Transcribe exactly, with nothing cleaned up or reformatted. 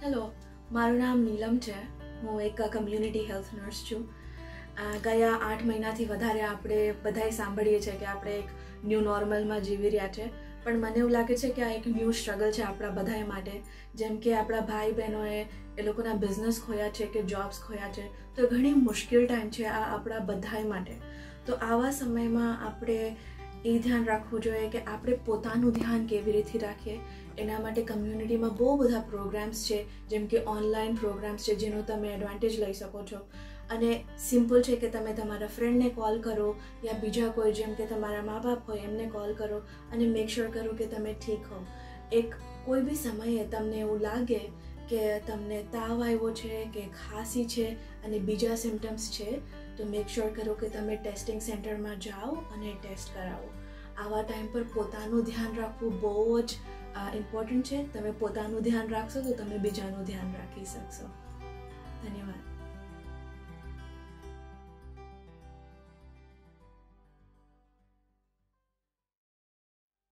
Hello, મારું નામ નીલમ છે. હું એક કમ્યુનિટી હેલ્થ નર્સ છું. ગયા આઠ મહિનાથી વધારે આપણે બધાએ સાંભળીએ છીએ કે આપણે એક ન્યૂ નોર્મલમાં જીવી રહ્યા છે, પણ મને એવું લાગે છે કે આ એક ન્યૂ સ્ટ્રગલ છે આપણા બધાએ માટે. જેમ કે આપણા ભાઈ બહેનોએ એ લોકોના બિઝનેસ ખોયા છે કે જોબ્સ ખોયા છે, તો ઘણી મુશ્કેલ ટાઈમ છે આ આપણા બધાએ માટે. તો આવા સમયમાં આપણે એ ધ્યાન રાખવું જોઈએ કે આપણે પોતાનું ધ્યાન કેવી રીતે રાખીએ. એના માટે કમ્યુનિટીમાં બહુ બધા પ્રોગ્રામ્સ છે, જેમ કે ઓનલાઈન પ્રોગ્રામ્સ છે જેનો તમે એડવાન્ટેજ લઈ શકો છો. અને સિમ્પલ છે કે તમે તમારા ફ્રેન્ડને કોલ કરો યા બીજા કોઈ જેમ કે તમારા મા બાપ હોય એમને કોલ કરો અને મેક શ્યોર કરો કે તમે ઠીક હો. એક કોઈ બી સમયે તમને એવું લાગે કે તમને તાવ આવ્યો છે કે ખાંસી છે અને બીજા સિમ્ટમ્સ છે, તો મેક શ્યોર કરો કે તમે ટેસ્ટિંગ સેન્ટરમાં જાઓ અને ટેસ્ટ કરાવો. આવા ટાઈમ પર પોતાનું ધ્યાન રાખવું બહુ જ ઇમ્પોર્ટન્ટ છે. તમે પોતાનું ધ્યાન રાખશો તો તમે બીજાનું ધ્યાન રાખી શકશો. ધન્યવાદ.